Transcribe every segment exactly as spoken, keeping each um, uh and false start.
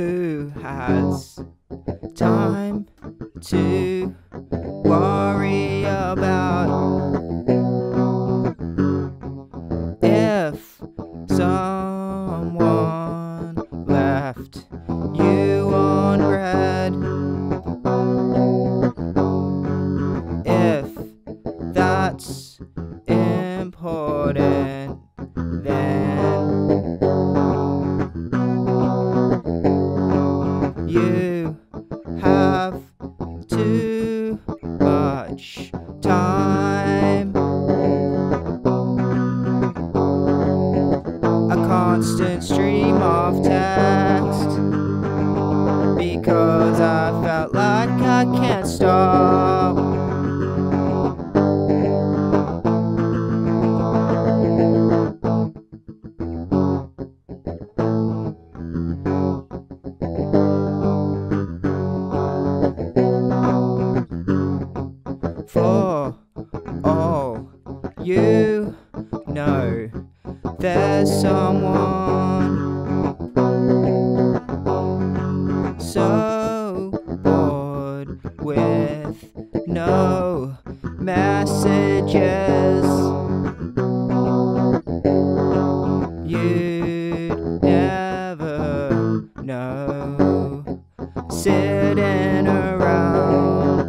Who has time to worry about if someone left you on red? If that's important, then you have too much time. A constant stream of text, because I felt like I can't stop. For all you know, there's someone so bored with no messages. You'd never know, sitting around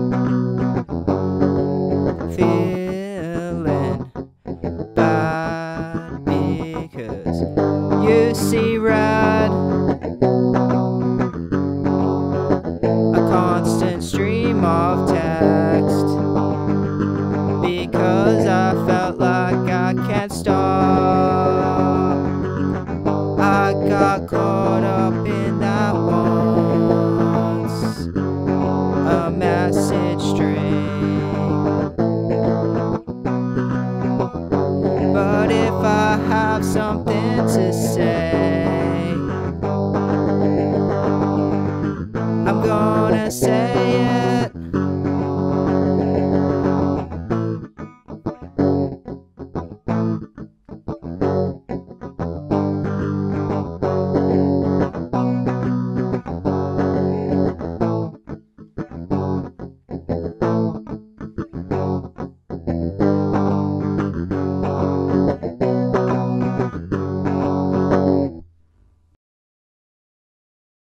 feeling bad because you see red. A constant stream of text, because I felt like I can't stop. I got caught up in that once, a message string. But if I have something to say, I'm gonna say it.